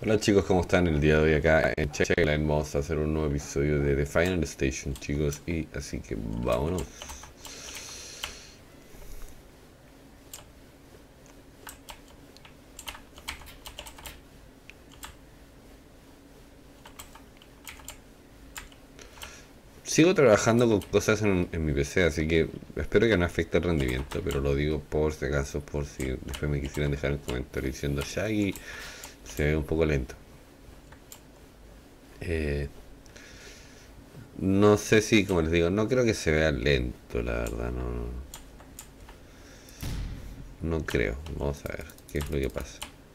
Hola chicos, ¿cómo están? El día de hoy acá en Checkline vamos a hacer un nuevo episodio de The Final Station, chicos, y así que vámonos. Sigo trabajando con cosas en mi PC, así que espero que no afecte el rendimiento, pero lo digo por si acaso, por si después me quisieran dejar un comentario diciendo Shaggy se ve un poco lento. Eh, no sé si, como les digo, no creo que se vea lento, la verdad, no creo. Vamos a ver qué es lo que pasa.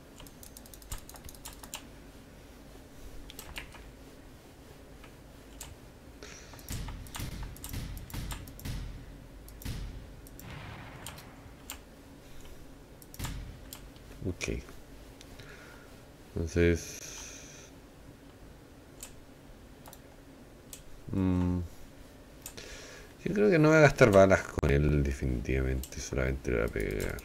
Ok, entonces... Yo creo que no voy a gastar balas con él definitivamente, solamente le voy a pegar.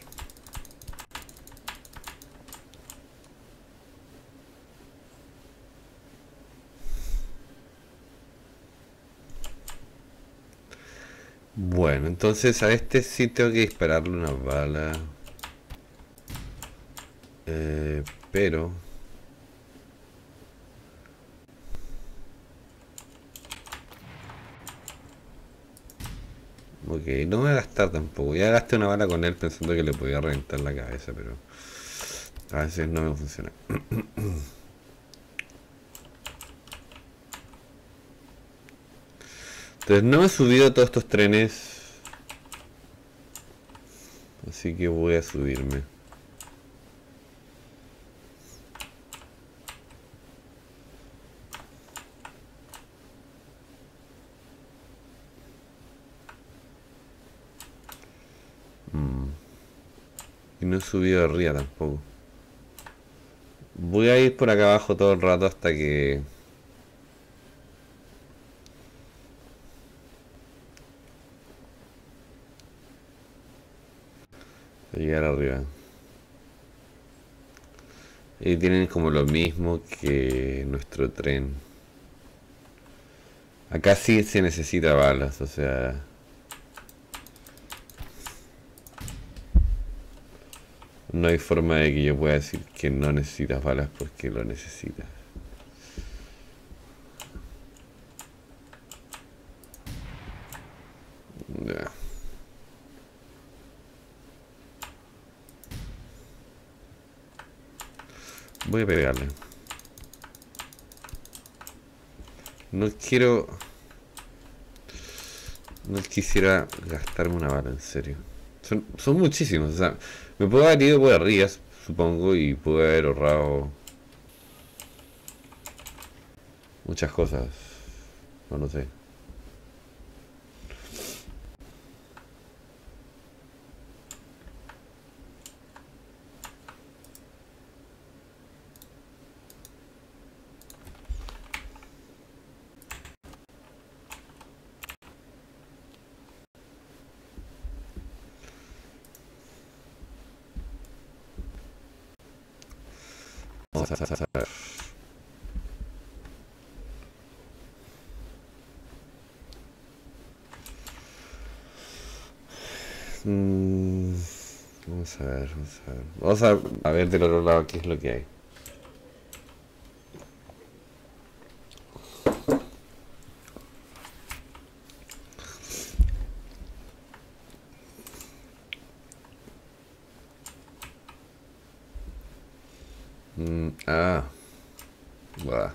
Bueno, entonces a este sí tengo que dispararle una bala. Pero... Ok, no me voy a gastar tampoco. Ya gasté una bala con él pensando que le podía reventar la cabeza, pero... A veces no me funciona. Entonces no me he subido a todos estos trenes. Así que voy a subirme. Y no he subido arriba tampoco. Voy a ir por acá abajo todo el rato hasta que... llegar arriba. Y tienen como lo mismo que nuestro tren. Acá sí se necesita balas, o sea... No hay forma de que yo pueda decir que no necesitas balas porque lo necesitas. Ya. Voy a pegarle. No quiero... No quisiera gastarme una bala, en serio. Son muchísimos, o sea... Me puedo haber ido por arriba, supongo, y puedo haber ahorrado... muchas cosas. No lo sé. Vamos a ver. Mm, vamos a ver, vamos a ver. Vamos a ver del otro lado qué es lo que hay. Ah, va.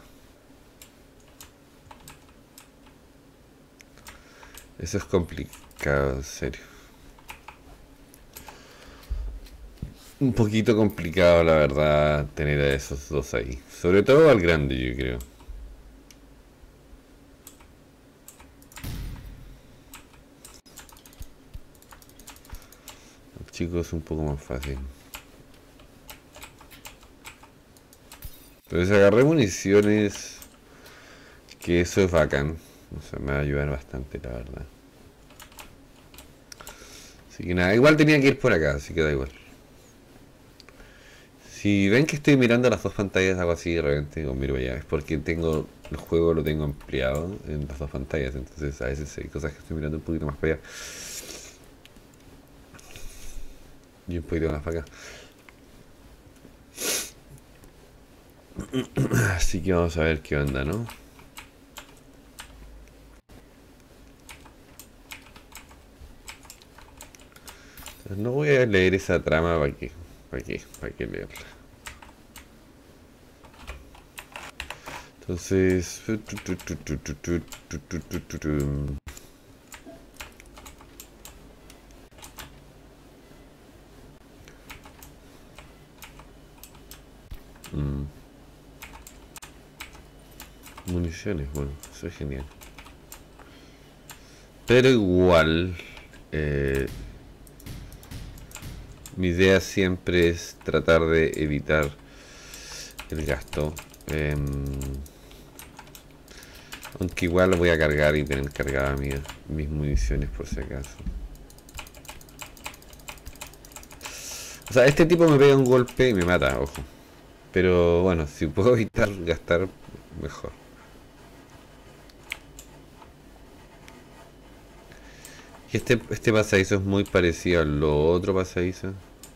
Eso es complicado, en serio. Un poquito complicado, la verdad, tener a esos dos ahí. Sobre todo al grande, yo creo. El chico es un poco más fácil. Entonces agarré municiones, que eso es bacán. O sea, me va a ayudar bastante, la verdad. Así que nada, igual tenía que ir por acá, así que da igual. Si ven que estoy mirando las dos pantallas, algo así de repente, o miro allá, es porque tengo el juego lo tengo ampliado en las dos pantallas, entonces a veces hay cosas que estoy mirando un poquito más para allá y un poquito más para acá. Así que vamos a ver qué onda, ¿no? Entonces, no voy a leer esa trama, ¿para qué? ¿Para qué leerla? Entonces... municiones, bueno, eso es genial. Pero igual, mi idea siempre es tratar de evitar el gasto. Aunque igual lo voy a cargar y tener cargadas mis municiones por si acaso. O sea, este tipo me pega un golpe y me mata, ojo. Pero bueno, si puedo evitar gastar, mejor. Y este pasadizo es muy parecido al otro pasadizo.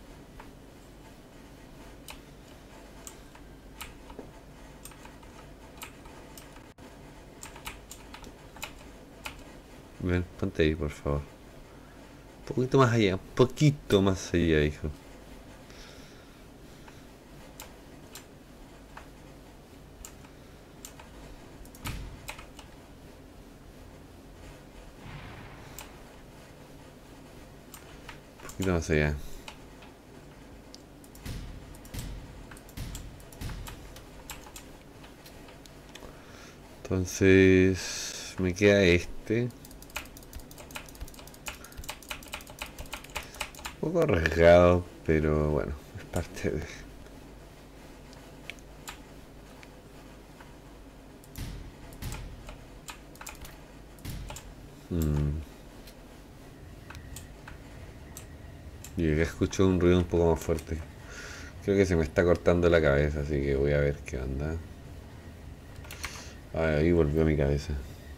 Ven, ponte ahí, por favor. Un poquito más allá, un poquito más allá, hijo. Un poquito más allá. Entonces, me queda este. Un poco arriesgado, pero bueno, es parte de... Y acá escucho un ruido un poco más fuerte. Creo que se me está cortando la cabeza, así que voy a ver qué onda. Ah, ahí volvió mi cabeza.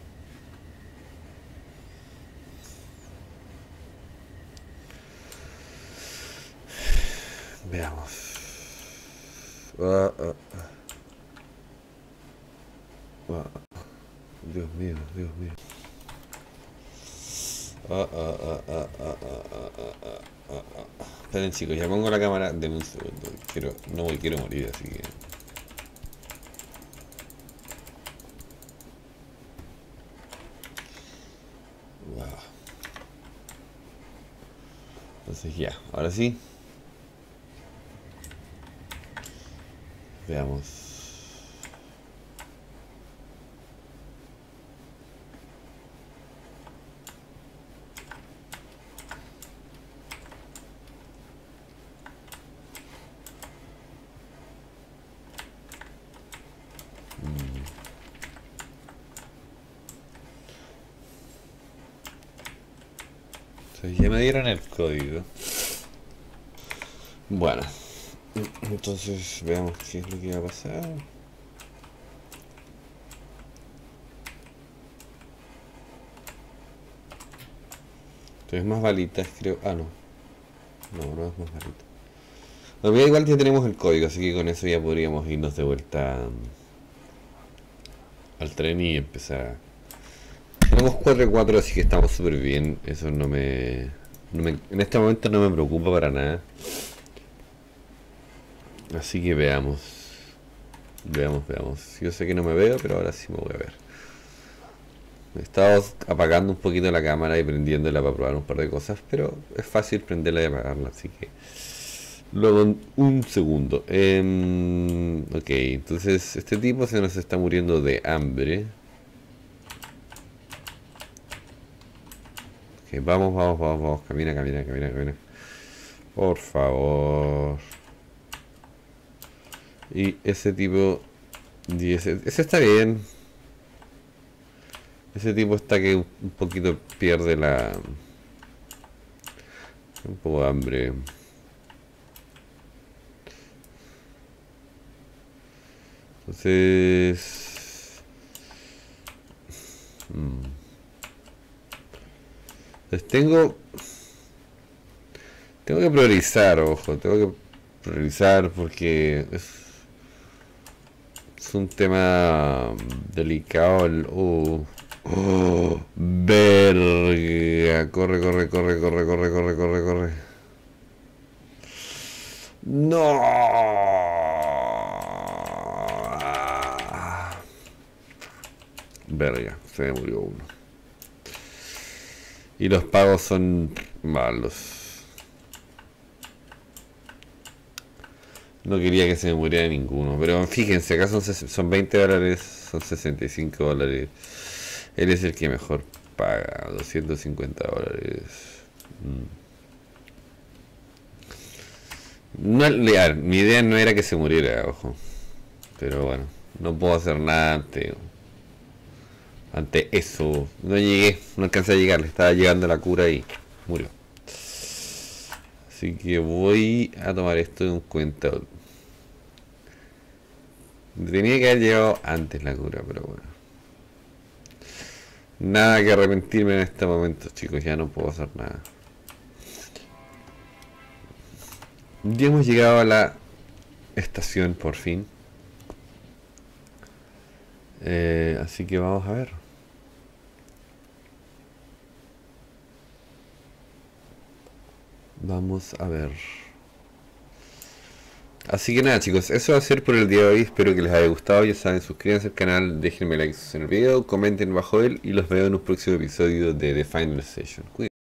Veamos. Ah, ah, ah. Dios mío, Dios mío. Esperen chicos, ya pongo la cámara de un segundo. Quiero morir, así que... Wow. Entonces ya, ahora sí. Veamos. Entonces ya me dieron el código. Bueno, entonces veamos qué es lo que va a pasar. Entonces más balitas creo... Ah, no. No es más balita. Bueno, igual ya tenemos el código, así que con eso ya podríamos irnos de vuelta al tren y empezar. Tenemos 4-4, así que estamos súper bien. Eso en este momento no me preocupa para nada. Así que veamos. Veamos. Yo sé que no me veo, pero ahora sí me voy a ver. He estado apagando un poquito la cámara y prendiéndola para probar un par de cosas, pero es fácil prenderla y apagarla, así que luego en un segundo. Ok, entonces este tipo se nos está muriendo de hambre. Ok, vamos, camina. Por favor. Y ese tipo... ese está bien. Ese tipo está que un poquito pierde un poco de hambre. Entonces... Entonces tengo que priorizar, ojo, tengo que priorizar porque es un tema delicado. Verga, corre, corre, corre, corre, corre, corre, corre, corre. No. Verga, se me murió uno. Y los pagos son malos. No quería que se me muriera ninguno. Pero fíjense, acá son 20 dólares, son 65 dólares. Él es el que mejor paga, 250 dólares. No, mi idea no era que se muriera, ojo. Pero bueno, no puedo hacer nada ante eso. No llegué, no alcancé a llegar, le estaba llegando la cura y murió. Así que voy a tomar esto en cuenta. Tenía que haber llegado antes la cura, pero bueno. Nada que arrepentirme en este momento, chicos, ya no puedo hacer nada. Ya hemos llegado a la estación por fin. Así que vamos a ver. Vamos a ver. Así que nada, chicos, eso va a ser por el día de hoy. Espero que les haya gustado. Ya saben, suscríbanse al canal, déjenme likes en el video, comenten bajo él y los veo en un próximo episodio de The Final Session. Cuídense.